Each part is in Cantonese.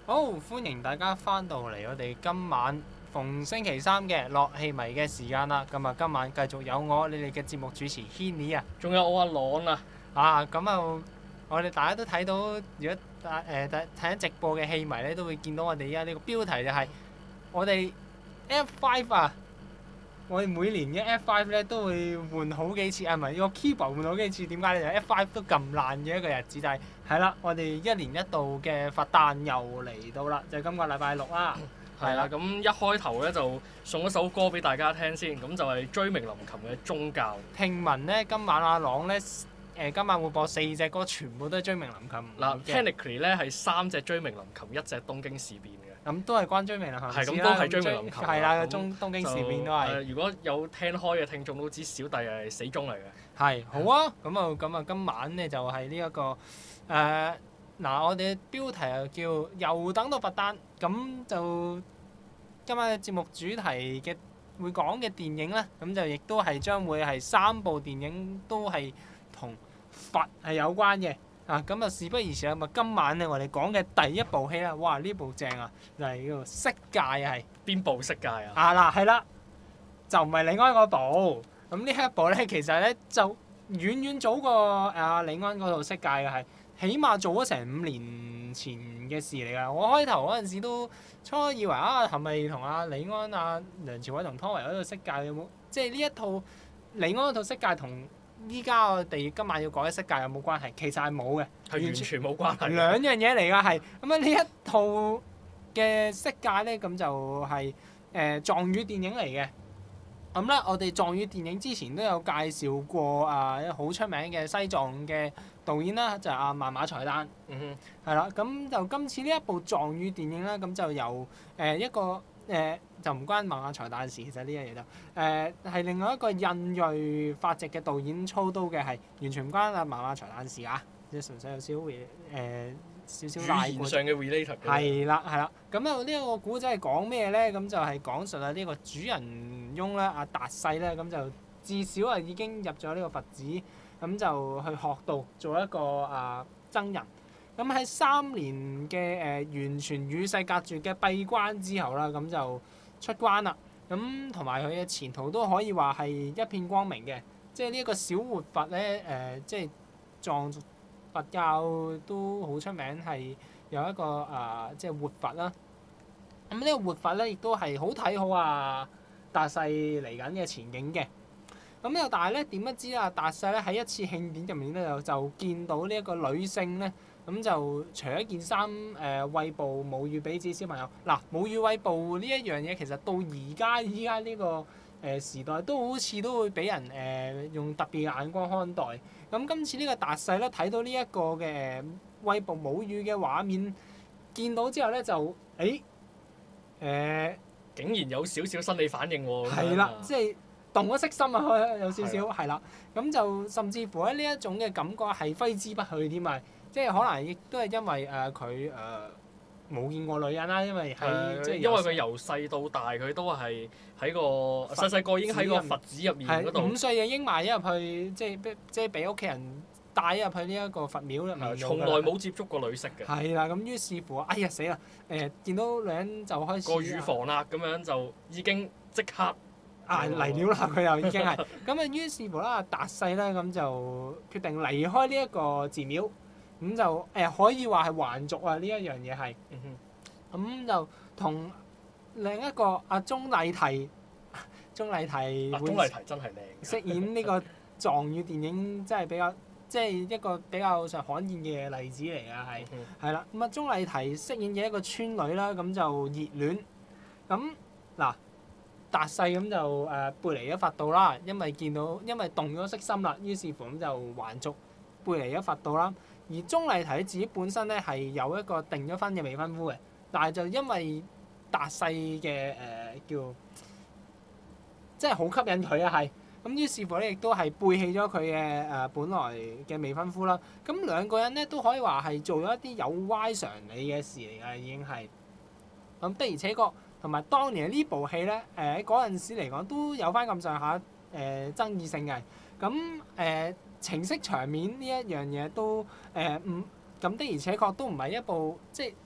好，歡迎大家翻到嚟我哋今晚逢星期三嘅樂戲迷嘅時間啦。咁啊，今晚繼續有我你哋嘅節目主持 Henny 啊。 仲有我阿朗啊， 咁啊，我哋大家都睇到，如果睇緊直播嘅戲迷咧，都會見到我哋而家呢個標題就係我哋 F5 啊。我哋每年嘅 F5 咧都會換好幾次，唔係個 keyboard 換好幾次。點解咧？就 F5 都咁爛嘅一個日子，就係啦，我哋一年一度嘅佛誕又嚟到啦，就係今個禮拜六啦。 係啦，咁一開頭咧就送一首歌俾大家聽先，咁就係椎名林檎嘅《宗教》。 聽聞咧，今晚阿朗咧今晚會播4隻歌，全部都係椎名林檎。 嗱，technically 咧係3隻椎名林檎，1隻東京事變嘅。 咁都係關椎名林檎事啦。 係咁都係椎名林檎。 係啦，東京事變都係。 如果有聽開嘅聽眾都知，小弟係死忠嚟嘅。 係好啊，咁啊，今晚咧就係呢一個我哋嘅標題又叫又等到佛誕，咁就今晚嘅節目主題嘅會講嘅電影咧，咁就亦都係將會係3部電影都係同佛係有關嘅。咁啊，事不宜遲啦，咁啊，今晚咧我哋講嘅第一部戲啦，哇！呢部正啊，就係叫做《色戒》係。 邊部色戒啊？ 係啦，就唔係李安嗰部。咁呢一部咧，其實咧就遠遠早過李安嗰套《色戒》嘅，係起碼做咗成5年前嘅事嚟㗎。我開頭嗰陣時都初以為係咪同李安、梁朝偉同湯唯嗰套《色戒》有冇？即係呢一套李安嗰套《色戒》同依家我哋今晚要講嘅《色戒》有冇關係？其實係冇嘅， 係完全冇關係。 兩樣嘢嚟㗎，係咁啊！呢一套嘅《色戒》咧，咁就係藏語電影嚟嘅。咁啦，我哋藏語電影之前都有介紹過一個好出名嘅西藏嘅導演啦，就係萬馬才旦。係啦，咁就今次呢一部藏語電影咧，咁就由一個就唔關萬馬才旦事，其實呢樣嘢就係另外一個印裔法籍嘅導演操刀嘅，係完全唔關萬馬才旦事啊，即係純粹有少少拉過。 語言上嘅 related。 係啦，咁啊呢一個古仔係講咩咧？咁就係講述呢個主人翁咧，阿達世咧，咁就至少已經入咗呢個佛寺，咁就去學道做一個僧人。咁喺3年嘅完全與世隔絕嘅閉關之後啦，咁就出關啦。咁同埋佢嘅前途都可以話係一片光明嘅。即係呢一個小活佛咧，即係藏佛教都好出名，係有一個即係活佛啦。咁呢個活佛咧，亦都係好睇好達世嚟緊嘅前景嘅。咁又但係咧，點不知達世咧喺一次慶典入面咧，就見到呢一個女性咧，咁就除咗件衫餵哺母乳俾自己小朋友。母乳餵哺呢一樣嘢，其實到依家呢個時代都好似都會俾人用特別眼光看待。咁今次呢個達世咧睇到呢一個嘅餵哺母乳嘅畫面，見到之後咧就竟然有少少生理反應喎。 係啦，即係動咗色心有少少係啦。咁就甚至乎呢一種嘅感覺係揮之不去添啊！即係可能亦都係因為佢冇見過女人啦，因為因為佢由細到大佢都係喺個細個已經喺個佛寺入面嗰度。 5歲就已經埋咗入去，即係俾屋企人帶咗入去呢一個佛廟入面。 從來冇接觸過女色嘅。 係啦，咁於是乎，死啦！見到女人就開始過乳房啦，咁樣就已經即刻嚟了啦！佢又已經係咁啊，於是乎啦，達世咧咁就決定離開呢一個寺廟。咁就可以話係還俗呢一樣嘢係。咁就同另一個鐘麗緹真係靚。飾演呢個藏語電影，真係比較即係一個比較上罕見嘅例子嚟㗎，係啦。咁鐘麗緹飾演嘅一個村女啦，咁就熱戀。咁達世咁就背離咗佛道啦，因為動咗色心啦，於是乎咁就還俗背離咗佛道啦。而鐘麗緹自己本身咧係有一個訂咗婚嘅未婚夫嘅，但係就因為達世嘅叫即係好吸引佢係咁，於是乎咧亦都係背棄咗佢嘅本來嘅未婚夫啦。咁兩個人咧都可以話係做咗一啲有歪常理嘅事嚟㗎，已經係咁的而且確。同埋當年呢部戲咧，喺嗰陣時嚟講都有翻咁上下爭議性嘅。咁情色場面呢一樣嘢都咁的而且確都唔係一部即係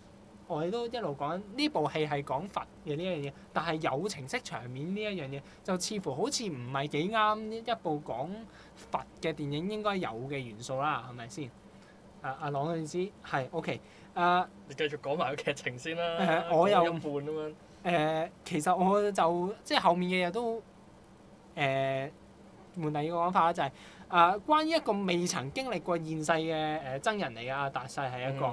我哋都一路講呢部戲係講佛嘅呢樣嘢，但係友情式場面呢一樣嘢就似乎好似唔係幾啱一部講佛嘅電影應該有嘅元素啦，係咪先？阿朗嘅意思係 OK。 你繼續講埋個劇情先啦。 我又講一半咁樣。 其實我就即係後面嘅嘢都換第二個講法啦，就係關於一個未曾經歷過現世嘅真人嚟嘅阿達世係一個。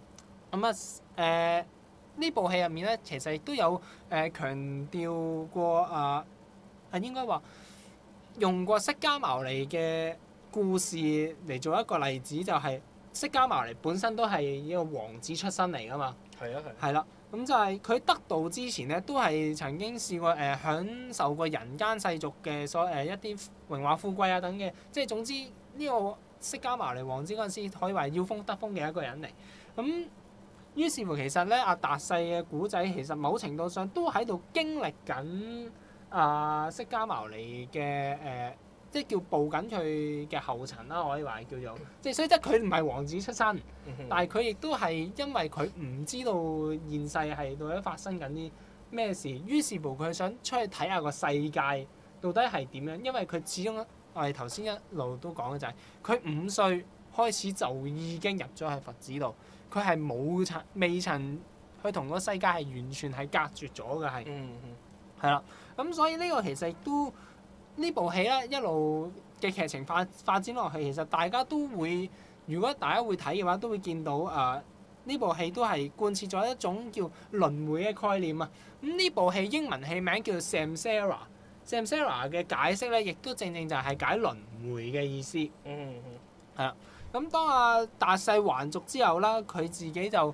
呢部戲入面咧，其實亦都有強調過應該話用過釋迦牟尼嘅故事嚟做一個例子，就係釋迦牟尼本身都係一個王子出身嚟噶嘛。係啊係。係啦，咁就係佢得道之前咧，都係曾經試過享受過人間世俗嘅一啲榮華富貴啊等嘅，即係總之呢個釋迦牟尼王子嗰陣時可以話要風得風嘅一個人嚟。咁於是乎其實咧，阿達世嘅古仔其實某程度上都喺度經歷緊釋迦牟尼嘅即係叫步緊佢嘅後塵啦，可以話叫做即係，所以即係佢唔係王子出身，但係佢亦都係因為佢唔知道現世係到底發生緊啲咩事，於是乎佢想出去睇下個世界到底係點樣，因為佢始終我哋頭先一路都講嘅就係佢5歲開始就已經入咗去佛寺度。佢係未曾去同個世界係完全係隔絕咗嘅，係啦。咁所以呢個其實亦都呢部戲咧一路嘅劇情發展落去，其實大家都會，如果大家會睇嘅話，都會見到呢部戲都係貫徹咗一種叫輪迴嘅概念啊。咁呢部戲英文戲名叫做 Samsara 嘅解釋咧，亦都正正就係解輪迴嘅意思。係啦。咁當阿達世還俗之後啦，佢自己就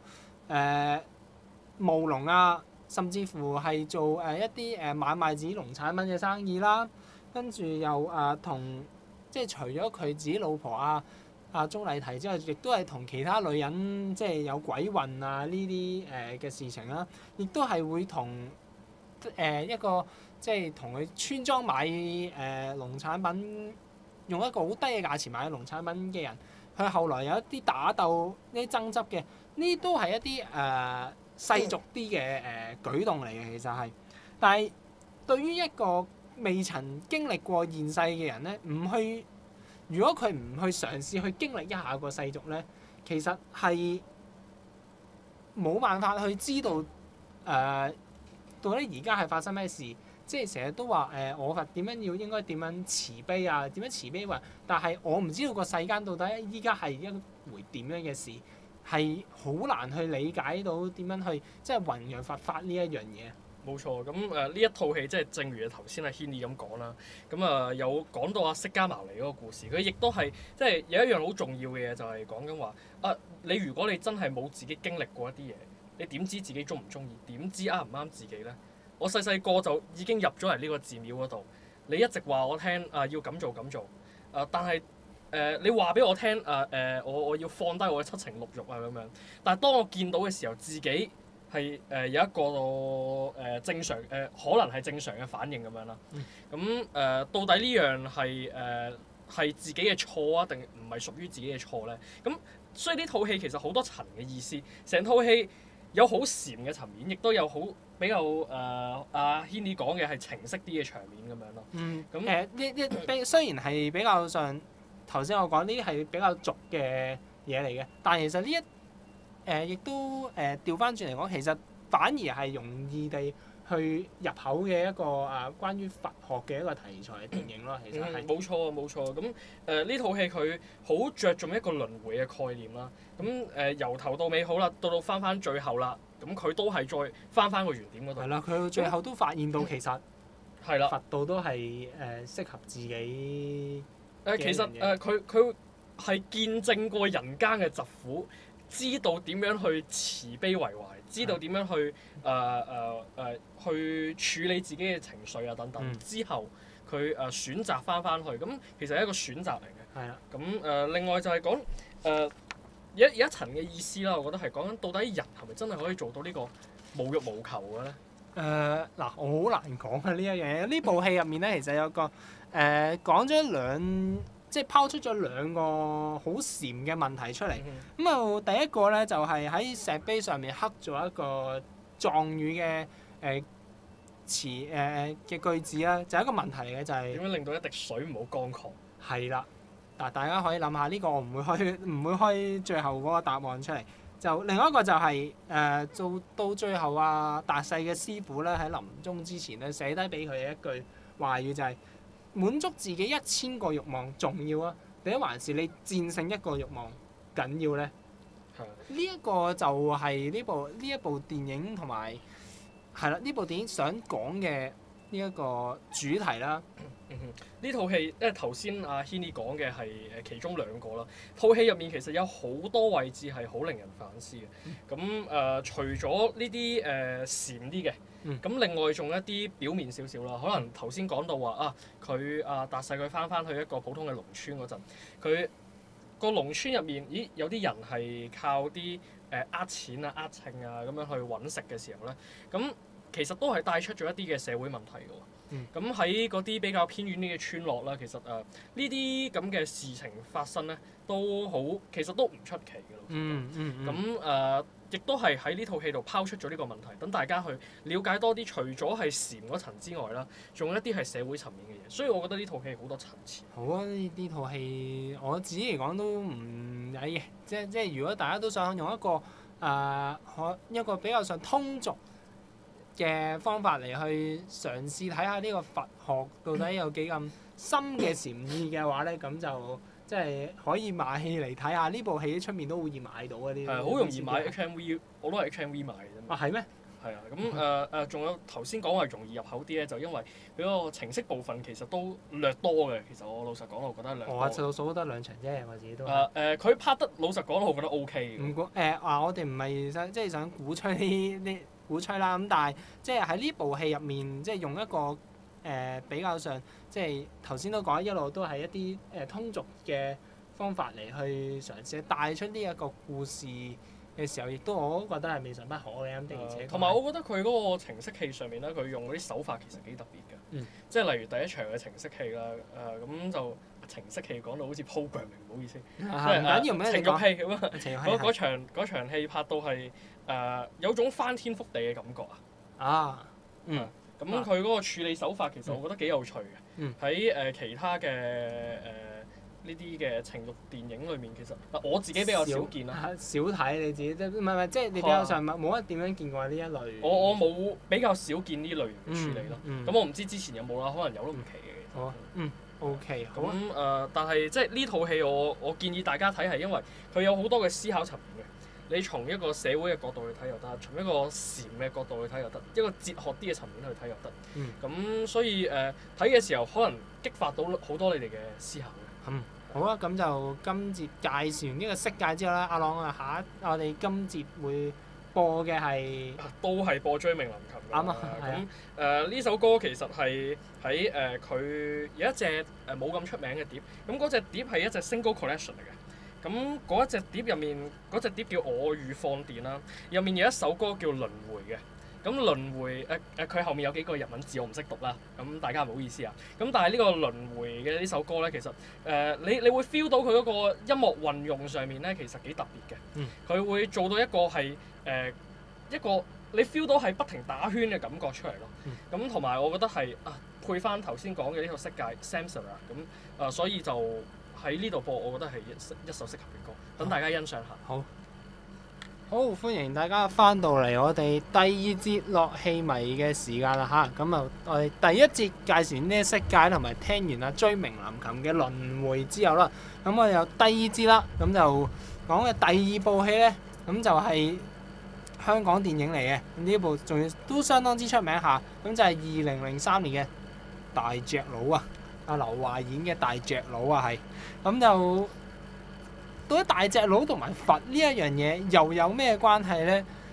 務農啊，甚至乎係做一啲買賣自己農產品嘅生意啦，跟住又同即係除咗佢自己老婆阿鐘麗緹之外，亦都係同其他女人即係有鬼混啊呢啲嘅事情啦，亦都係會同一個即係同佢村莊買農產品，用一個好低嘅價錢買農產品嘅人。佢後來有一啲打鬥、呢啲爭執嘅，呢都係一啲世俗啲嘅舉動嚟嘅，其實係。但係對於一個未曾經歷過現世嘅人咧，如果佢唔去嘗試去經歷一下個世俗咧，其實係冇辦法去知道到底而家係發生咩事。即係成日都話我佛點樣應該點樣慈悲啊？點樣慈悲話？但係我唔知道個世間到底依家係一回點樣嘅事，係好難去理解到點樣去即係弘揚佛法呢一樣嘢。 冇錯，咁呢一套戲即係正如頭先阿軒尼咁講啦，咁有講到阿釋迦牟尼嗰個故事，佢亦都係即係有一樣好重要嘅嘢，就係講緊話你如果你真係冇自己經歷過一啲嘢，你點知自己中唔中意？點知啱唔啱自己咧？我細細個就已經入咗嚟呢個寺廟嗰度，你一直話我聽要咁做咁做，但係你話俾我聽我要放低我嘅七情六慾啊咁樣，但係當我見到嘅時候，自己係有一個正常可能係正常嘅反應咁樣啦。咁到底呢樣係自己嘅錯啊，定唔係屬於自己嘅錯咧？咁所以呢套戲其實好多層嘅意思，成套戲有好禪嘅層面，亦都有好比較阿軒尼講嘅係情色啲嘅場面咁樣咯。咁雖然係比較上頭先我講呢啲係比較俗嘅嘢嚟嘅，但係其實呢亦都調翻轉嚟講，其實反而係容易地去入口嘅一個關於佛學嘅一個題材嘅電影咯。其實係冇錯啊，冇錯。咁呢套戲佢好着重一個輪迴嘅概念啦。咁由頭到尾好啦，到翻最後啦，咁佢都係再翻個原點嗰度。 係啦，佢最後都發現到其實係啦， 佛道都係適合自己。 其實佢係見證過人間嘅疾苦，知道點樣去慈悲為懷，知道點樣去去處理自己嘅情緒啊等等。之後佢選擇翻去，咁其實係一個選擇嚟嘅。 係啦。 咁另外就係講有一層嘅意思啦，我覺得係講緊到底人係咪真係可以做到呢個無欲無求嘅咧？ 嗱，我好難講啊呢一樣嘢。呢部戲入面咧，其實有個講咗即係拋出咗兩個好禪嘅問題出嚟。 嗯咁啊，第一個咧就係喺石碑上面刻咗一個藏語嘅詞嘅句子啦，就係一個問題嚟嘅，就係點樣令到一滴水唔好乾涸？ 係啦。嗱，大家可以諗下呢個，我唔會開最後嗰個答案出嚟。就另外一個就係做到最後啊，達世嘅師傅咧喺臨終之前咧寫低俾佢嘅一句話語就係、滿足自己1000個慾望重要啊，定還是你戰勝一個慾望緊要咧？ 係呢一個就係呢一部電影同埋係啦，呢部電影想講嘅呢一個主題啦。 呢套戲，因為頭先阿 Henny 講嘅係其中兩個啦。套戲入面其實有好多位置係好令人反思嘅。咁除咗呢啲禪啲嘅，咁另外仲有一啲表面少少啦。可能頭先講到話佢達世佢翻去一個普通嘅農村嗰陣，佢個農村入面，咦有啲人係靠啲呃錢啊、稱啊咁樣去揾食嘅時候咧，咁其實都係帶出咗一啲嘅社會問題㗎喎。咁喺嗰啲比較偏遠啲嘅村落啦，其實呢啲咁嘅事情發生咧，其實都唔出奇嘅。咁亦都係喺呢套戲度拋出咗呢個問題，等大家去了解多啲，除咗係禪嗰層之外啦，仲有一啲係社會層面嘅嘢。所以我覺得呢套戲好多層次。 好啊！呢套戲我自己嚟講都唔曳嘅，即係如果大家都想用一個比較上通俗嘅方法嚟去嘗試睇下呢個佛學到底有幾咁深嘅禪意嘅話咧，咁就即係可以買戲嚟睇下。呢部戲出面都好易買到嘅，呢啲好容易買 HMV， 我都係 HMV 買嘅啫嘛。 係咩？ 係啊，咁仲有頭先講話容易入口啲咧，就因為佢嗰個程式部分其實都略多嘅。其實我老實講，我覺得略多。 我數得2場啫，我自己都。 佢拍得老實講，我覺得 OK 嘅。 我哋唔係想鼓吹鼓吹啦，咁但係即係喺呢部戲入面，即係用一個比較上，即係頭先都講一路都係一啲通俗嘅方法嚟去嘗試帶出呢一個故事嘅時候，亦都我都覺得係未嘗不可嘅。咁的而且確。同埋我覺得佢嗰個程式戲上面咧，佢用嗰啲手法其實幾特別嘅。即係例如第一場嘅程式戲啦，咁就程式戲講到好似 programming， 唔好意思。 唔緊要咩？ 情慾戲咁啊！嗰場戲拍到係有種翻天覆地嘅感覺啊！咁佢嗰個處理手法其實我覺得幾有趣嘅。喺其他嘅呢啲嘅情慾電影裏面，其實我自己比較少見啦。 少睇你自己，即係即係你比較上冇乜點樣見過呢一類。 我冇比較少見呢類型嘅處理咯。咁我唔知之前有冇啦，可能有都唔奇嘅。 好啊，OK，好啊。 咁但係即係呢套戲我建議大家睇係因為佢有好多嘅思考層面嘅。你從一個社會嘅角度去睇又得，從一個禪嘅角度去睇又得，一個哲學啲嘅層面去睇又得。咁所以睇嘅時候可能激發到好多你哋嘅思考嘅。 好啊，咁就今節介紹完呢個色戒之後咧，阿朗我哋今節會播嘅係都係播追命林琴㗎。 啱啊。 咁呢首歌其實係喺佢有一隻冇咁出名嘅碟，咁嗰隻碟係一隻 single collection 嚟嘅。咁嗰一隻碟入面，嗰隻碟叫《我與放電》啦，入面有一首歌叫《輪迴》嘅。咁輪迴佢後面有幾個日文字我唔識讀啦，咁大家唔好意思啊。咁但係呢個輪迴嘅呢首歌咧，其實你會 feel 到佢嗰個音樂運用上面咧，其實幾特別嘅。佢會做到一個係一個你 feel 到係不停打圈嘅感覺出嚟咯。咁同埋我覺得係配翻頭先講嘅呢個色戒 Samsara 咁所以就喺呢度播，我覺得係一首適合嘅歌，等大家欣賞下。 好，歡迎大家翻到嚟我哋第二節樂器迷嘅時間啦嚇。咁我哋第一節介紹完呢色戒同埋聽完阿追名林琴嘅輪迴之後啦，咁我哋有第二節啦。咁就講嘅第二部戲咧，咁就係香港電影嚟嘅。呢部仲要都相當之出名下，咁就係2003年嘅大隻佬啊！阿劉華演嘅大隻佬啊，係咁就到底大隻佬同埋佛呢一樣嘢又有咩關係咧？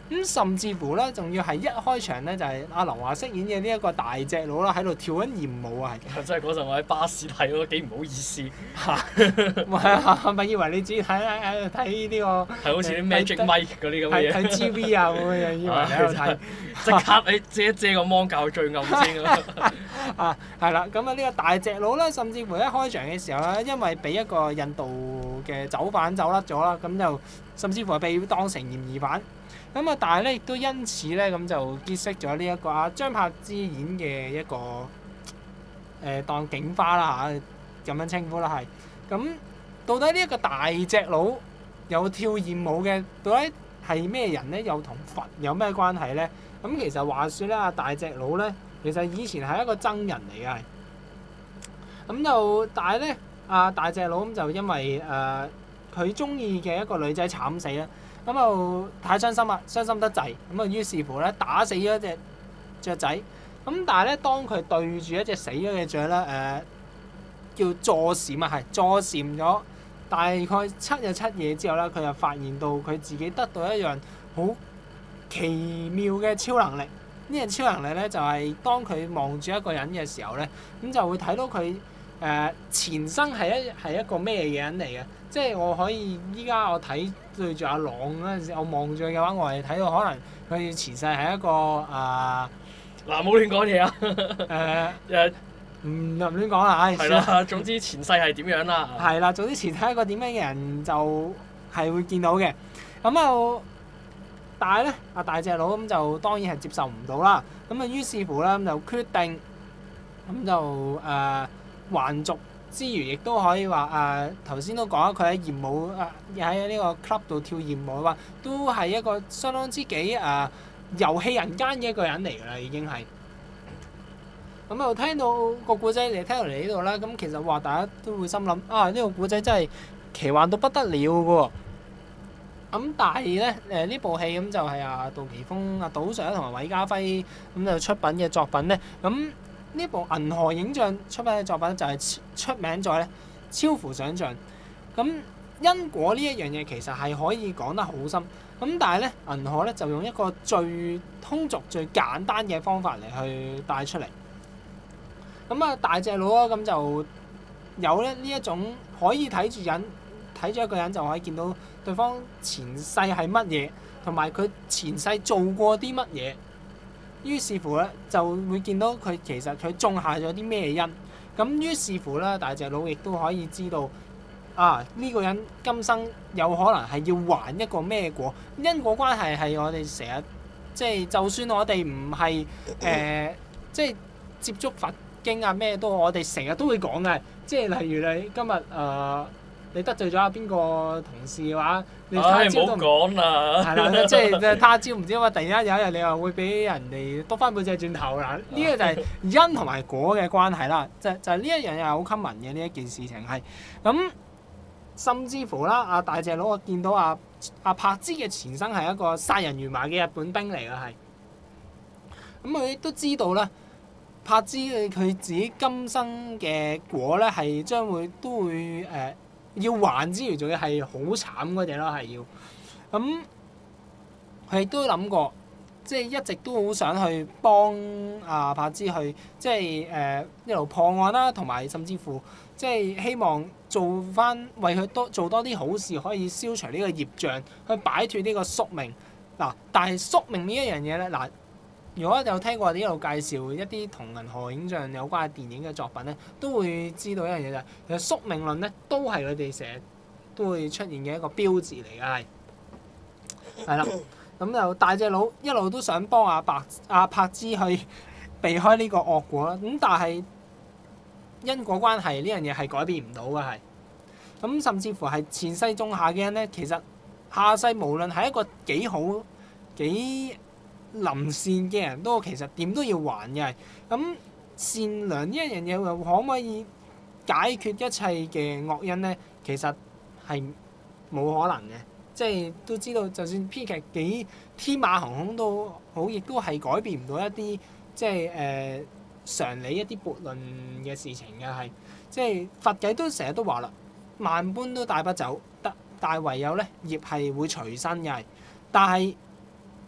咁甚至乎咧，仲要係一開場咧，就係阿劉華飾演嘅呢一個大隻佬啦，喺度跳緊豔舞啊，係。 真係嗰陣我喺巴士睇，我都幾唔好意思。 唔係啊，係咪以為你自己睇呢個？ 係好似啲 Magic Mike 嗰啲咁嘅嘢。 睇 TV 啊咁樣，以為你喺度睇。 即刻你遮一遮個芒較最暗先啊！ 啊，係啦，咁啊呢個大隻佬咧，甚至乎一開場嘅時候咧，因為俾一個印度嘅走犯走甩咗啦，咁就甚至乎係被當成嫌疑犯。咁啊，但係咧亦都因此咧，咁就結識咗呢一個阿張柏芝演嘅一個當警花啦嚇，咁樣稱呼啦係。咁到底呢一個大隻佬有跳豔舞嘅，到底係咩人咧？又同佛有咩關係咧？咁其實話說咧，阿大隻佬咧，其實以前係一個僧人嚟嘅係。咁就但係咧，阿大隻佬咁就因為佢中意嘅一個女仔慘死啦。咁就太傷心啦，傷心得滯，咁啊於是乎咧打死咗一隻雀仔。咁但係咧，當佢對住一隻死咗嘅雀咧，叫坐禪啊，係坐禪咗大概7日7夜之後咧，佢就發現到佢自己得到一樣好奇妙嘅超能力。呢樣超能力咧就係當佢望住一個人嘅時候咧，咁就會睇到佢前生係一個咩嘅人嚟嘅。即係我可以依家我睇對住阿朗嗰陣時，我望住佢嘅話，我係睇到可能佢前世係一個嗱，冇亂講嘢啊！ 唔亂講啦，唉。 係啦，總之前世係點樣啦？ 係啦，總之前世係一個點樣嘅人就係會見到嘅。咁啊，但係咧，阿大隻佬咁就當然係接受唔到啦。咁啊，於是乎咧咁就決定咁就還俗。之餘，亦都可以話頭先都講啦，佢喺豔舞喺呢個 club 度跳豔舞話，都係一個相當之幾遊戲人間嘅一個人嚟㗎啦，已經係。咁啊，聽到個故仔嚟聽到嚟呢度啦，咁其實話大家都會心諗呢個故仔真係奇幻到不得了㗎喎。咁但係咧呢部戲咁就係杜琪峰、杜 Sir 同埋韋家輝咁就出品嘅作品咧，咁。呢部銀河影像出品嘅作品就係出名在咧超乎想像。咁因果呢一樣嘢其實係可以講得好深。咁但係咧銀河咧就用一個最通俗、最簡單嘅方法嚟去帶出嚟。咁大隻佬咁就有咧呢一種可以睇住一個人就可以見到對方前世係乜嘢，同埋佢前世做過啲乜嘢。於是乎咧，就會見到佢其實佢種下咗啲咩因。咁於是乎咧，大隻佬亦都可以知道呢個人今生有可能係要還一個咩果。因果關係係我哋成日即係，就算我哋唔係即係接觸佛經咩都，我哋成日都會講嘅。即係例如你今日你得罪咗邊個同事嘅話，你他朝都唔講啦。 係啦，即係他朝唔知點解突然間有一日你又會俾人哋篤翻背脊轉頭啦。呢個就係因同埋果嘅關係啦。就係呢一樣嘢係好 common 嘅呢一件事情係。咁甚至乎啦，阿大隻佬我見到阿柏芝嘅前生係一個殺人如麻嘅日本兵嚟嘅係。咁佢都知道啦，柏芝佢自己今生嘅果咧係將會都會要還之餘，仲要係好慘嗰隻咯，係要咁。佢亦都諗過，即係一直都好想去幫柏芝去，即係一路破案啦，同埋甚至乎即係希望做翻為佢做多啲好事，可以消除呢個業障，去擺脱呢個宿命嗱。但係宿命呢一樣嘢咧嗱。如果有聽過我哋一路介紹一啲同銀河影像有關嘅電影嘅作品咧，都會知道一樣嘢就係，其實宿命論咧都係佢哋成日都會出現嘅一個標誌嚟嘅係啦。咁就大隻佬一路都想幫阿柏芝去避開呢個惡果啦。咁但係因果關係呢樣嘢係改變唔到嘅係。咁甚至乎係前世種下嘅人咧，其實下世無論係一個幾好幾臨善嘅人都其實點都要還嘅。咁善良呢一樣嘢又可唔可以解決一切嘅惡因咧？其實係冇可能嘅。即係都知道，就算編劇幾天馬行空都好，亦都係改變唔到一啲即係常理一啲悖論嘅事情嘅係。即係佛偈都成日都話啦，萬般都帶不走，但係唯有咧業係會隨身嘅係。但係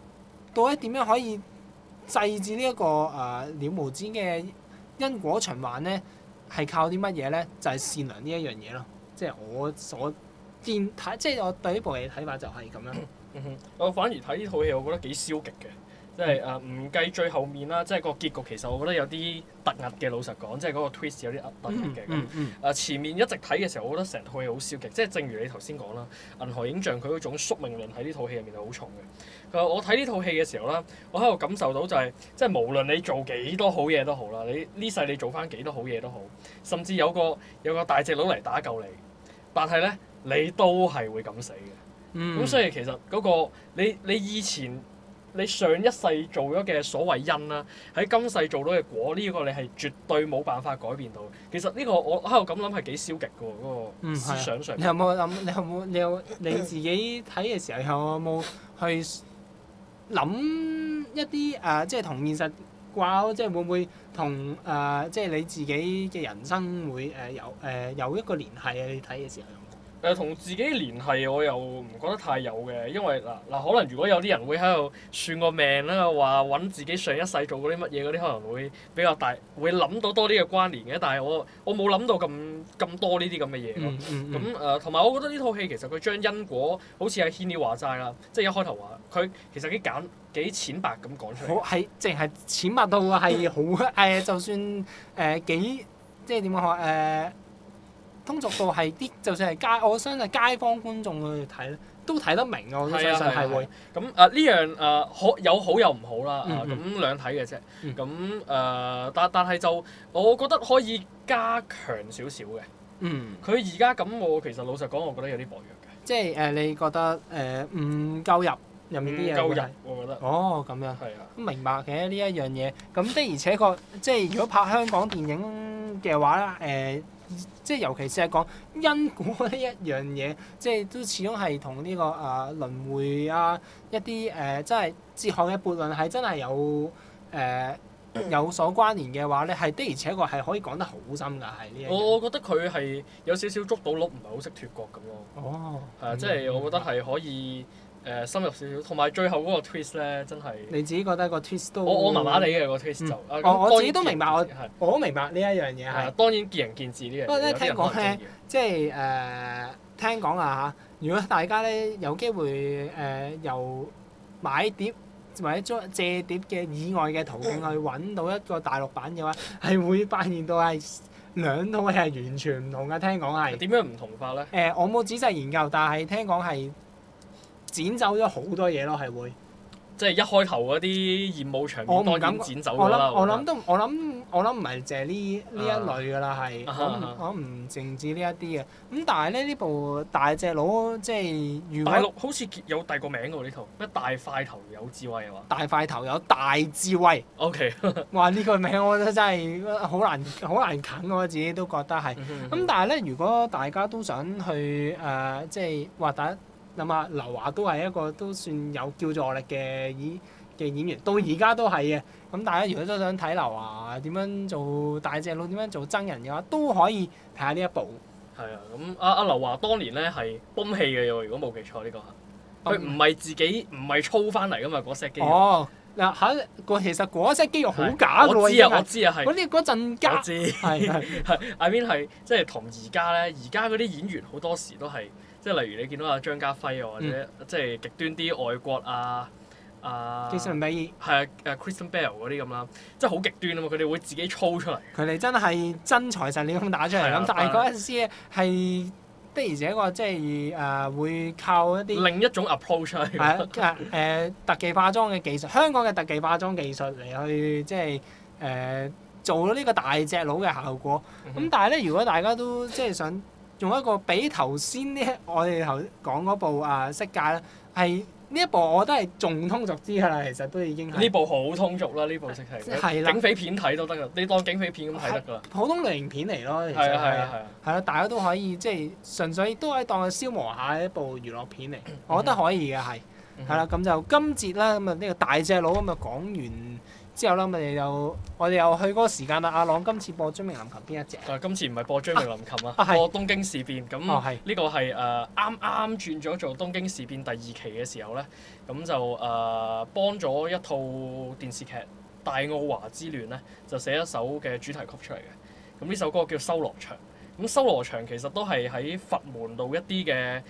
到底點樣可以制止呢、一個了無止嘅因果循環咧？係靠啲乜嘢咧？就係、善良呢一樣嘢咯。即係我所見睇，即係我對呢部戲嘅睇法就係咁樣。 我反而睇呢套戲，我覺得幾消極嘅。即係唔計最後面啦，即係個結局其實我覺得有啲突兀嘅。老實講，即係嗰個 twist 有啲突兀嘅。咁前面一直睇嘅時候，我覺得成套戲好消極。即係正如你頭先講啦，銀河映像佢嗰種宿命論喺呢套戲入面係好重嘅。我睇呢套戲嘅時候啦，我喺度感受到就係、即係無論你做幾多好嘢都好啦，你呢世你做翻幾多好嘢都好，甚至有個大隻佬嚟打救你，但係咧你都係會咁死嘅。咁所以其實嗰個你以前你上一世做咗嘅所謂因啦，喺今世做到嘅果，呢個你係絕對冇辦法改變到。其實呢個我喺度咁諗係幾消極嘅喎，嗰個思想上。 你有冇諗？你自己睇嘅時候有冇去諗一啲即係同現實掛鈎，即係會唔會同即係你自己嘅人生會有一個聯繫啊？你睇嘅時候。 同自己聯繫我又唔覺得太有嘅，因為可能如果有啲人會喺度算個命啦，話揾自己上一世做過啲乜嘢嗰啲，可能會比較大，會諗到多啲嘅關聯嘅。但係我冇諗到咁多呢啲咁嘅嘢咯。咁同埋我覺得呢套戲其實佢將因果好似阿 Henry 話齋啦，即係一開頭話佢其實幾淺白咁講出嚟。 好係淨係淺白到係好就算幾即係點講通俗到係啲，就算係我相信街坊觀眾去睇咧，都睇得明嘅。我相信係會。咁呢樣有好有唔好啦。咁兩睇嘅啫。咁但係就我覺得可以加強少少嘅。佢而家咁，我其實老實講，我覺得有啲薄弱嘅。 即係你覺得唔夠入面啲嘢？ 夠入，我覺得。 哦，咁樣。係啊。明白嘅呢一樣嘢。咁的而且確，即係如果拍香港電影嘅話咧，即係尤其是係講因果呢一樣嘢，即係都始終係同呢個輪迴啊一啲真係哲學嘅悖論係真係有所關聯嘅話咧，係的而且確係可以講得好深㗎，係呢一樣。 我覺得佢係有少少捉到鹿，唔係好識脫角咁咯。 哦。 即係我覺得係可以深入少少，同埋最後嗰個 twist 咧，真係你自己覺得個 twist 都我麻麻地嘅個 twist 就我自己都明白，我都明白呢一樣嘢係。 當然見仁見智呢樣嘢。 不過咧聽講咧，即係聽講啊嚇，如果大家咧有機會由買碟或者借碟嘅以外嘅途徑去揾到一個大陸版嘅話，係會發現到係兩套戲係完全唔同嘅。聽講係點樣唔同法咧？ 我冇仔細研究，但係聽講係剪走咗好多嘢咯，係會。 即係一開頭嗰啲豔舞場面當然剪走咗啦。 我諗唔係淨係呢一類㗎啦，係我唔淨止呢一啲嘅。咁但係咧呢部大隻佬即係如果大陸好似有第二個名㗎喎呢套，咩大塊頭有智慧係嘛？ 大塊頭有大智慧。 OK 哇！呢個名我覺得真係好難啃，我自己都覺得係。咁但係咧，如果大家都想去即係話諗下劉華都係一個都算有叫座力嘅演員，到而家都係嘅。咁大家如果都想睇劉華點樣做大隻佬，點樣做僧人嘅話，都可以睇下呢一部。 係啊，咁阿劉華當年咧係泵氣嘅喎，如果冇記錯呢個，佢唔係自己唔係操翻嚟噶嘛嗰 set 肌肉。 哦，其實嗰 set 肌肉好假㗎喎， 我知啊，係嗰陣假。 我知係 I mean 係即係同而家咧，而家嗰啲演員好多時都係。即係例如你見到阿張家輝啊，或者即係極端啲外國 Christian Bale 係Christian Bale 嗰啲咁啦，即係好極端啊嘛！佢哋會自己操出嚟。 佢哋真係真材實料咁打出嚟咁，但係嗰陣時咧係的而且確即係會靠一啲另一種 approach 係特技化妝嘅技術，香港嘅特技化妝技術嚟去即係做咗呢個大隻佬嘅效果。咁但係咧，如果大家都即係想用一個比頭先呢，我哋頭講嗰部《色戒》咧，係呢一部我覺得係仲通俗啲㗎啦。其實都已經係呢部好通俗啦，呢部色系警匪片睇都得㗎，你當警匪片咁睇得㗎啦。 普通類型片嚟咯，其實係啊，大家都可以即係純粹都可以當佢消磨下一部娛樂片嚟，我覺得可以嘅係啦。咁就今節啦，咁啊呢個大隻佬咁啊講完之後咧，我哋又去嗰個時間啦。阿朗今次播張明林琴邊一隻？ 今次唔係播張明林琴啊， 係播東京事變。咁係呢個係啱轉咗做東京事變第2期嘅時候咧，咁就幫咗一套電視劇《大奧華之亂》咧，就寫一首嘅主題曲出嚟嘅。咁呢首歌叫《修羅場》。咁修羅場其實都係喺佛門度一啲嘅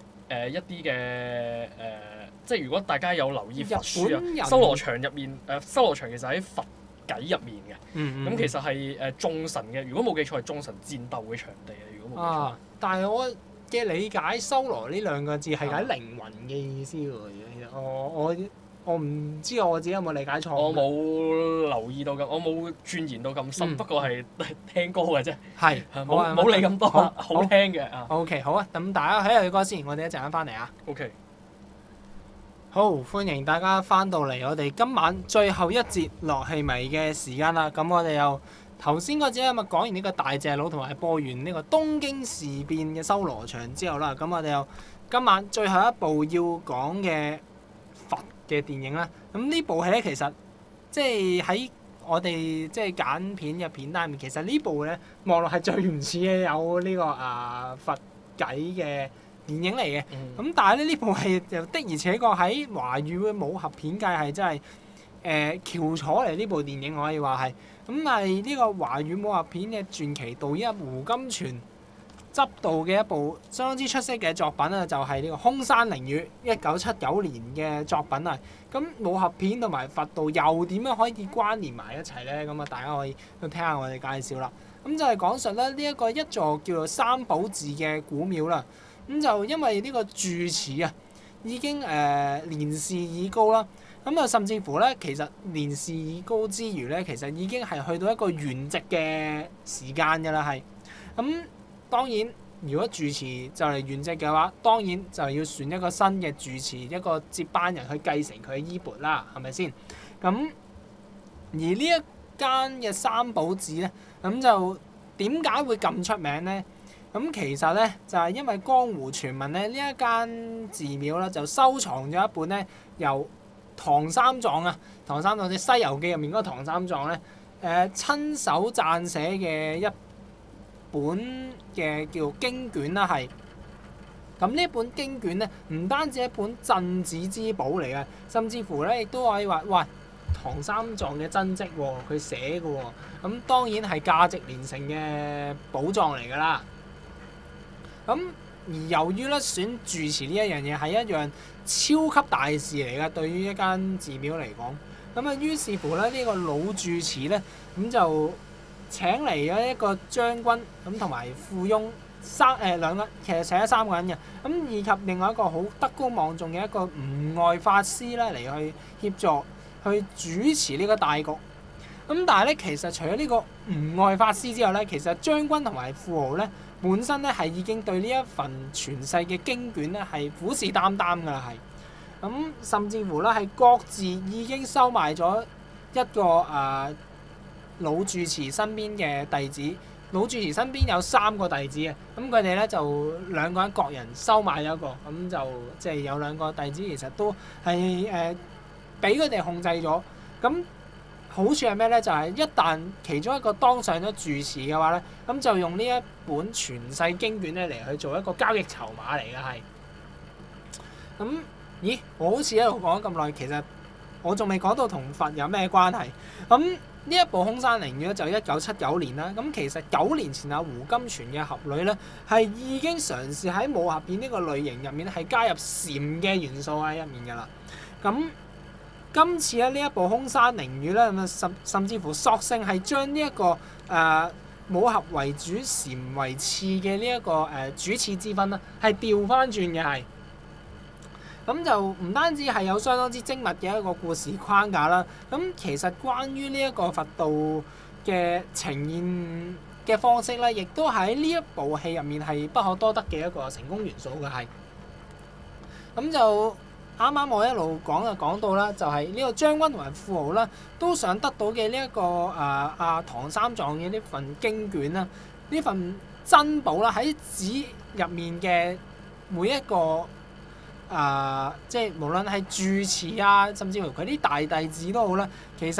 即係如果大家有留意佛書啊，修羅場入面修羅場其實喺佛偈入面嘅。咁其實係眾神嘅，如果冇記錯係眾神戰鬥嘅場地啊。如果冇記錯。 但係我嘅理解，修羅呢兩個字係解靈魂嘅意思喎。其實我唔知我自己有冇理解錯。 我冇留意到咁，我冇鑽研到咁深，不過係聽歌嘅啫。 係冇理咁多，好聽嘅。 OK， 好啊，咁大家睇下佢歌先，我哋一陣間翻嚟啊。 OK。 好，歡迎大家翻到嚟我哋今晚最後一節樂器迷嘅時間啦。咁我哋又頭先嗰節咪講完呢個大隻佬同埋播完呢個東京事變嘅修羅場之後啦，咁我哋又今晚最後一部要講嘅佛嘅電影啦。咁呢部戲咧，其實即係喺我哋即係揀片嘅片單入面，其實呢部咧望落係最唔似嘅有呢個佛偈嘅電影嚟嘅。咁但係咧呢部戲就的而且確喺華語嘅武俠片界係真係翹楚嚟呢部電影可以話係。咁係呢個華語武俠片嘅傳奇導演胡金銓執導嘅一部相當之出色嘅作品啊，就係呢個《空山靈雨》1979年嘅作品啊。咁武俠片同埋佛道又點樣可以關聯埋一齊咧？咁啊，大家可以去聽下我哋介紹啦。咁就係講述咧呢一個一座叫做三寶寺嘅古廟啦。咁就因為呢個住持啊已經年事已高啦。咁啊，甚至乎咧，其實年事已高之餘咧，其實已經係去到一個圓寂嘅時間㗎啦，係。咁當然，如果住持就嚟圓寂嘅話，當然就要選一個新嘅住持，一個接班人去繼承佢嘅衣缽啦，係咪先？咁而呢一間嘅三寶寺咧，咁就點解會咁出名咧？咁其實咧就係因為江湖傳聞咧，呢一間寺廟咧就收藏咗一本咧由唐三藏啊，唐三藏即係《西遊記》入面嗰個唐三藏咧，親手撰寫嘅一本嘅叫經卷啦，係。咁呢本經卷咧，唔單止係一本鎮寺之寶嚟嘅，甚至乎咧亦都可以話，哇！唐三藏嘅真跡喎，佢寫嘅喎，咁當然係價值連城嘅寶藏嚟㗎啦。咁而由於咧選住持呢一樣嘢係一樣超級大事嚟嘅，對於一間寺廟嚟講，咁啊於是乎咧呢個老住持咧咁就請嚟咗一個將軍咁同埋富翁兩個，其實請咗3個人嘅，咁以及另外一個好德高望重嘅一個吳外法師咧嚟去協助去主持呢個大局。咁但係咧其實除咗呢個吳外法師之後咧，其實將軍同埋富豪咧本身咧係已經對呢一份傳世嘅經卷咧係虎視眈眈㗎啦，係。咁甚至乎咧係各自已經收埋咗一個老住持身邊嘅弟子。老住持身邊有3個弟子嘅，咁佢哋咧就2個人各人收買咗一個，咁就即係有2個弟子其實都係俾佢哋控制咗。咁好處係咩咧？就係一旦其中一個當上咗住持嘅話咧，咁就用呢一本傳世經卷咧嚟去做一個交易籌碼嚟嘅，係。咁咦？我好似一路講咗咁耐，其實我仲未講到同佛有咩關係。咁呢一部《空山靈雨》咧就1979年啦。咁其實9年前胡金銓嘅俠侶咧係已經嘗試喺武俠片呢個類型入面係加入禪嘅元素喺入面㗎啦。咁今次咧呢一部《空山靈雨》咧，甚至乎索性係將呢一個武俠為主、禪為次嘅呢一個主次之分啦，係調翻轉嘅係。咁就唔單止係有相當之精密嘅一個故事框架啦。咁其實關於呢一個佛道嘅呈現嘅方式咧，亦都喺呢一部戲入面係不可多得嘅一個成功元素嘅係。咁就啱啱我一路講就講到啦，就係呢個將軍同埋富豪啦，都想得到嘅呢一個唐三藏嘅呢份經卷啦，呢份珍寶啦，喺寺入面嘅每一個即係無論係住持啊，甚至乎佢啲大弟子都好啦，其實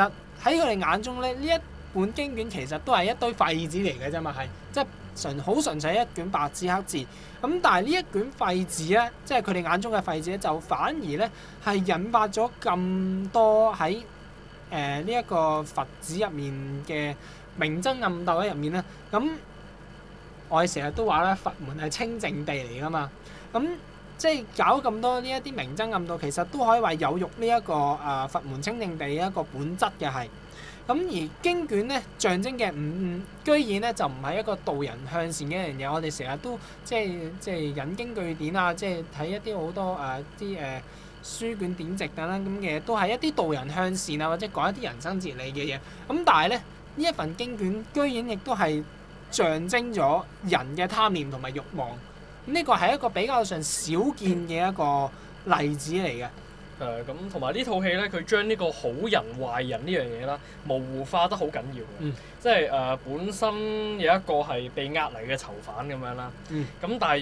喺佢哋眼中咧，呢一本經卷其實都係一堆廢紙嚟嘅啫嘛，係即係好純粹一卷白紙黑字。咁但係呢一卷廢紙咧，即係佢哋眼中嘅廢紙咧，就反而咧係引發咗咁多喺呢一個佛寺入面嘅明爭暗鬥喺入面咧。咁我哋成日都話咧，佛門係清淨地嚟噶嘛。咁即係搞咁多呢一啲明爭暗鬥，其實都可以話有辱呢一個佛門清淨地一個本質嘅係。咁而經卷咧象徵嘅居然咧就唔係一個導人向善嘅一樣嘢。我哋成日都即係引經據典啊，即係睇一啲好多書卷典籍等等咁嘅，都係一啲導人向善啊，或者講一啲人生哲理嘅嘢。咁但係咧呢一份經卷居然亦都係象徵咗人嘅貪念同埋慾望。呢個係一個比較上少見嘅一個例子嚟嘅。 咁同埋呢套戲咧，佢將呢個好人壞人呢樣嘢啦，模糊化得好緊要嘅。即係本身有一個係被押嚟嘅囚犯咁樣啦。咁但係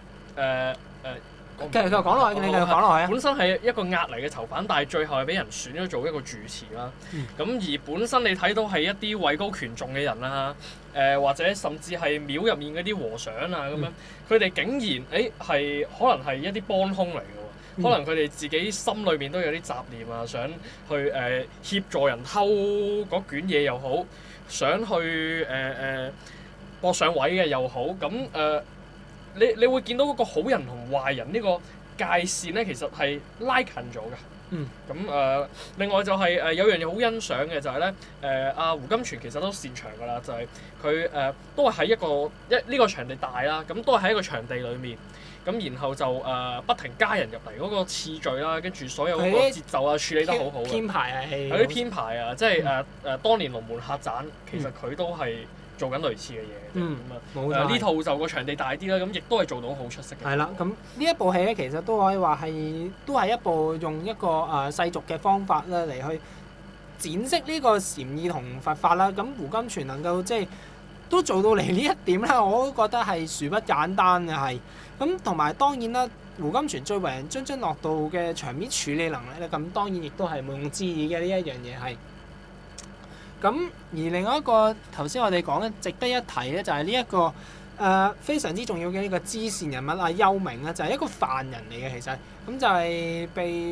繼續講落去，你繼續講落去啊！ 本身係一個押嚟嘅囚犯，但係最後係俾人選咗做一個住持啦。咁而本身你睇到係一啲位高權重嘅人啦，或者甚至係廟入面嗰啲和尚啊咁樣，佢哋竟然係可能係一啲幫兇嚟嘅喎，可能佢哋自己心裏面都有啲雜念啊，想去協助人偷嗰卷嘢又好，想去搏上位嘅又好，咁你會見到嗰個好人同壞人呢個界線咧，其實係拉近咗嘅。咁另外就係有樣嘢好欣賞嘅就係咧，阿胡金銓其實都擅長㗎啦，就係佢都係喺呢個場地大啦，咁都係喺一個場地裡面，咁然後就不停加人入嚟嗰個次序啦，跟住所有嗰個節奏啊處理得好好嘅。 編排係有啲編排啊，即係當年龍門客棧，其實佢都係做緊類似嘅嘢。呢套就個場地大啲啦，咁亦都係做到好出色嘅。 係啦，咁呢一部戲咧，其實都可以話都係一部用一個世俗嘅方法咧嚟去展示呢個禪意同佛法啦。咁胡金銓能夠即係都做到嚟呢一點咧，我都覺得係殊不簡單嘅係。咁同埋當然啦，胡金銓最為人津津樂道嘅場面處理能力咧，咁當然亦都係毋庸置疑嘅呢一樣嘢係。咁而另外一個頭先我哋講咧，值得一提咧，就係呢一個非常之重要嘅呢個支線人物啊，丘明啊，就係一個犯人嚟嘅，其實咁就係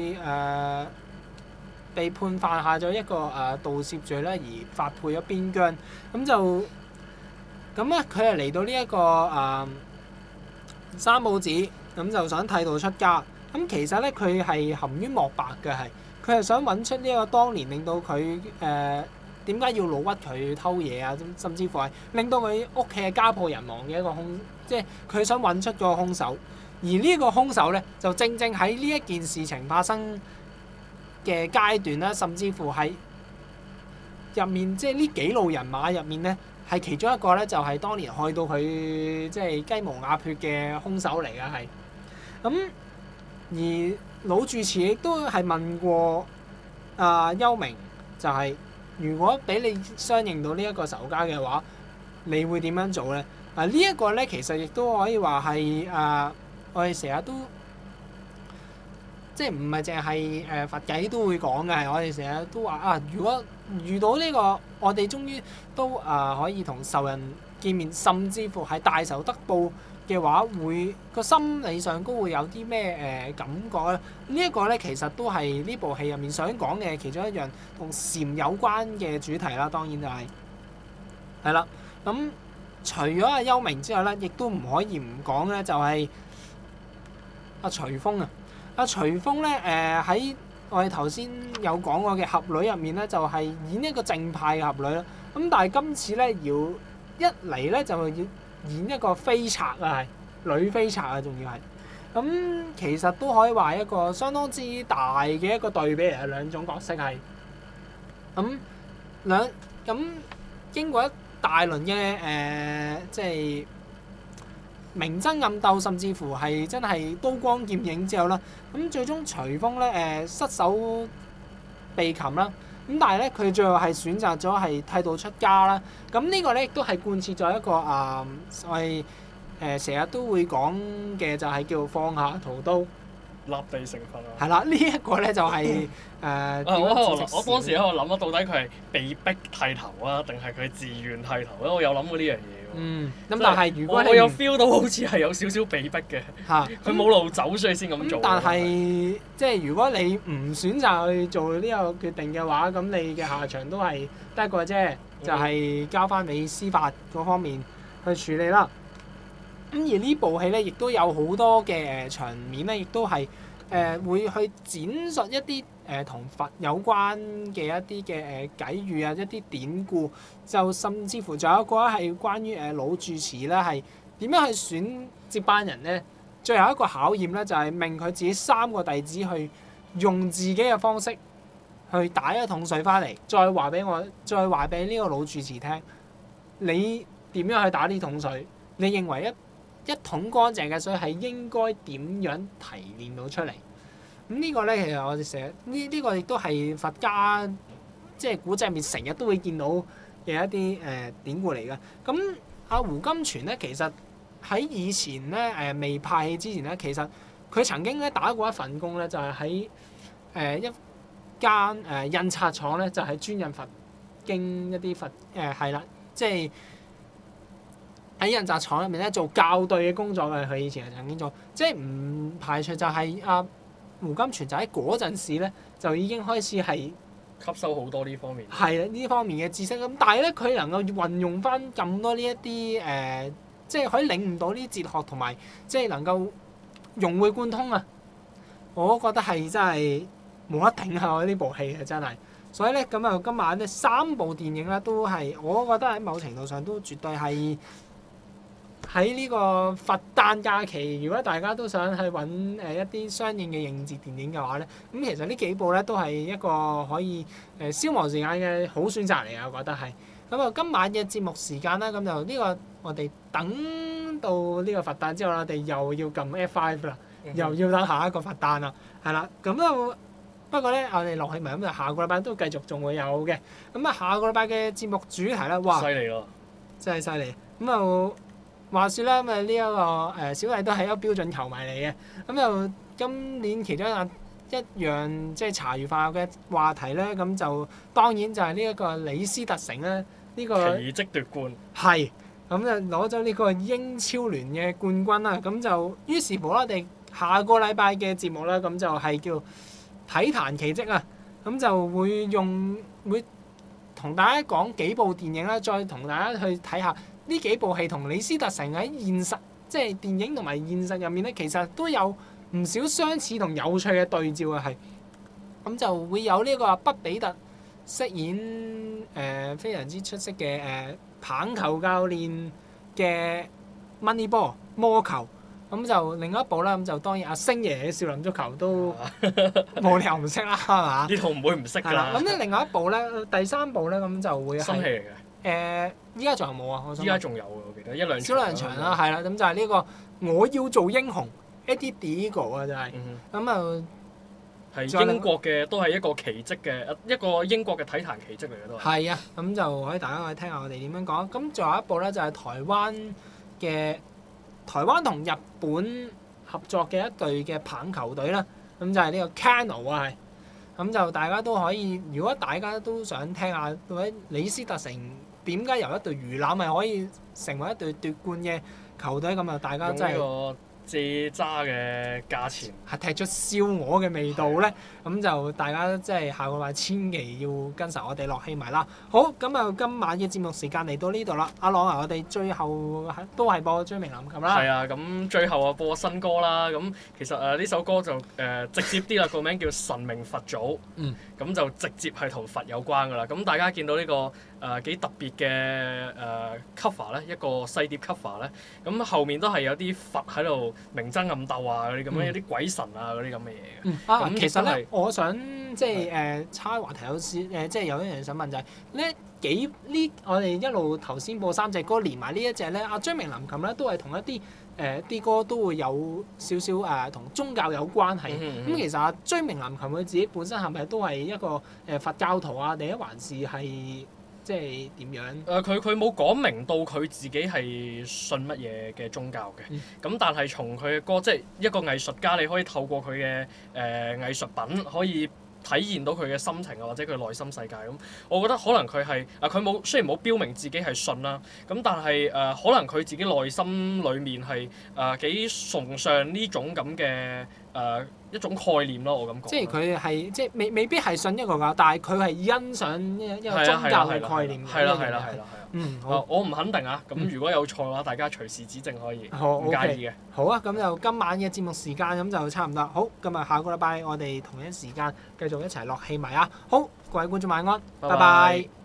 被判犯下咗一個盜竊罪咧，而發配咗邊疆。咁咧，佢係嚟到呢一個三母子，咁就想剃度出家。咁其實咧，佢係含冤莫白嘅，佢係想揾出呢一個當年令到佢點解要老屈佢偷嘢啊？甚至乎係令到佢屋企係家破人亡嘅一個即係佢想揾出個兇手。而呢個兇手咧，就正正喺呢一件事情發生嘅階段啦，甚至乎係入面，即係呢幾路人馬入面咧，係其中一個咧，就係當年害到佢即係雞毛鴨血嘅兇手嚟嘅係。咁而老住持亦都係問過丘明，就係如果俾你相認到呢一個仇家嘅話，你會點樣做咧？呢一個咧，其實亦都可以話係我哋成日都即係唔係淨係佛偈都會講嘅，我哋成日都話如果遇到呢個，我哋終於都可以同仇人見面，甚至乎係大仇得報嘅話，會個心理上都會有啲咩感覺咧？呢一個咧，其實都係呢部戲入面想講嘅其中一樣同禪有關嘅主題啦。當然就係啦。咁除咗丘明之外咧，亦都唔可以唔講咧，就係徐楓啊。徐楓咧喺我哋頭先有講過嘅俠女入面咧，就係演一個正派嘅俠女啦。咁但係今次咧要一嚟咧就要演一個飛賊啊，係女飛賊啊，仲要係咁，其實都可以話一個相當之大嘅一個對比嚟嘅，兩種角色係咁經過一大輪嘅即係明爭暗鬥，甚至乎係真係刀光劍影之後啦，咁最終徐楓咧失手被擒啦。咁但係咧，佢最後係選擇咗係剃度出家啦。咁呢個咧亦都係貫徹咗一個我哋成日都會講嘅，就係叫放下屠刀， 立地成佛啊！ 係啦，呢一個咧就係我當時喺度諗啊，到底佢係被逼剃頭啊，定係佢自願剃頭咧？我有諗過呢樣嘢喎。 咁但係如果我有 feel 到好似係有少少被逼嘅。 嚇， 佢冇路走，所以先咁做。 但係即係如果你唔選擇去做呢個決定嘅話，咁你嘅下場都係得一個啫，就係交翻俾司法嗰方面去處理啦。咁而呢部戲咧，亦都有好多嘅場面咧，亦都係會去展述一啲同佛有關嘅一啲嘅偈語啊，一啲典故，就甚至乎仲有一個係關於老住持咧，係點樣去選接班人咧？最後一個考驗咧，就係命佢自己3個弟子去用自己嘅方式去打一桶水翻嚟，再話俾呢個老住持聽，你點樣去打呢桶水？你認為一桶乾淨嘅水係應該點樣提煉到出嚟？咁呢個咧，其實我哋成日呢個亦都係佛家即係古仔入面成日都會見到嘅一啲典故嚟嘅。咁阿胡金銓咧，其實喺以前咧未拍戲之前咧，其實佢曾經咧打過一份工咧，就係喺一間印刷廠咧，就係專印佛經一啲佛係啦，即係喺印刷廠入面咧做校對嘅工作嘅。佢以前係曾經做，即係唔排除就係阿胡金銓就喺嗰陣時咧，就已經開始係吸收好多呢方面。 係啦，呢方面嘅知識咁，但係咧佢能夠運用翻咁多呢一啲即係可以領悟到呢啲哲學同埋，即係能夠融會貫通啊！我覺得係真係冇得頂啊！我呢部戲啊真係，所以咧咁啊今晚咧3部電影咧都係，我覺得喺某程度上都絕對係喺呢個佛誕假期，如果大家都想去揾一啲相應嘅應節電影嘅話咧，咁其實呢幾部咧都係一個可以消磨時間嘅好選擇嚟啊！我覺得係。咁啊，今晚嘅節目時間啦，咁就呢個我哋等到呢個佛誕之後啦，我哋又要撳 F5 啦，又要等下一個佛誕啦，係啦。咁就不過咧，我哋落去咪咁就下個禮拜都繼續仲會有嘅。咁啊，下個禮拜嘅節目主題咧，哇！ 犀利咯， 真係犀利。咁就話説咧，咁啊呢一個小弟都係一個標準球迷嚟嘅。咁就今年其中一樣即係茶餘飯後嘅話題咧，咁就當然就係呢一個李斯特城咧。呢個奇蹟奪冠係咁就攞咗呢個英超聯嘅冠軍啦，咁就於是乎啦，我哋下個禮拜嘅節目啦，咁就係叫體壇奇蹟啊，咁就會同大家講幾部電影啦，再同大家去睇下呢幾部戲同李斯特城喺現實即係電影同埋現實入面咧，其實都有唔少相似同有趣嘅對照啊，係咁就會有呢個畢比特飾演非常之出色嘅棒球教練嘅 Moneyball 魔球，咁就另一部啦，咁就當然阿星爺嘅少林足球都冇理由唔識啦，係嘛？ 呢套唔會唔識㗎啦。 咁咧另外一部咧，第3部咧，咁就會係新戲嚟嘅。 依家仲有冇啊？ 依家仲有嘅，我記得1-2場。 小兩場啦，係啦，咁就係呢個我要做英雄 Eddie Diego 啊，就係咁啊。 係英國嘅，都係一個奇蹟嘅一個英國嘅體壇奇蹟嚟嘅都係。 係啊，咁就可以大家可以聽下我哋點樣講。咁仲有一部咧，就係台灣同日本合作嘅一隊嘅棒球隊啦。咁就係呢個 Kano 啊，係。咁就大家都可以，如果大家都想聽下到底李斯特城點解由一隊魚腩係可以成為一隊奪冠嘅球隊，咁啊大家真係借渣嘅價錢係踢出燒鵝嘅味道咧，咁就大家即係下個禮拜千祈要跟實我哋落戲迷啦。好，咁啊今晚嘅節目時間嚟到呢度啦。阿朗啊，我哋最後都係播追名林琴啦。 係啊，咁最後啊播新歌啦。咁其實呢首歌就直接啲啦，個名叫《神明佛祖》。咁就直接係同佛有關噶啦。咁大家見到呢個幾特別嘅cover 咧，一個細碟 cover 咧，咁後面都係有啲佛喺度明爭暗鬥啊，嗰啲咁樣，有啲鬼神啊嗰啲咁嘅嘢嘅。咁其實咧，我想即係差話題有即係有一樣想問就係我哋一路頭先播3隻歌，連埋呢一隻咧，阿張明林琴咧都係同一啲啲歌都會有少少同宗教有關係。咁其實阿張明林琴佢自己本身係咪都係一個佛教徒啊？定係還是係即係點樣？ 佢冇講明到佢自己係信乜嘢嘅宗教嘅。咁但係從佢嘅歌，即係一個藝術家，你可以透過佢嘅藝術品可以體現到佢嘅心情啊，或者佢內心世界咁。我覺得可能佢係佢冇雖然冇標明自己係信啦，咁但係可能佢自己內心裡面係幾崇尚呢種咁嘅一種概念咯，我咁講。 即係佢係即係未必係信一個教，但係佢係欣賞一個宗教嘅概念。 係啦。 好， 我唔肯定啊。咁如果有錯嘅話，大家隨時指正可以，唔介意嘅。 好啊，咁就今晚嘅節目時間咁就差唔多。好，咁啊下個禮拜我哋同一時間繼續一齊落戲迷啊！好，各位觀眾晚安，拜拜。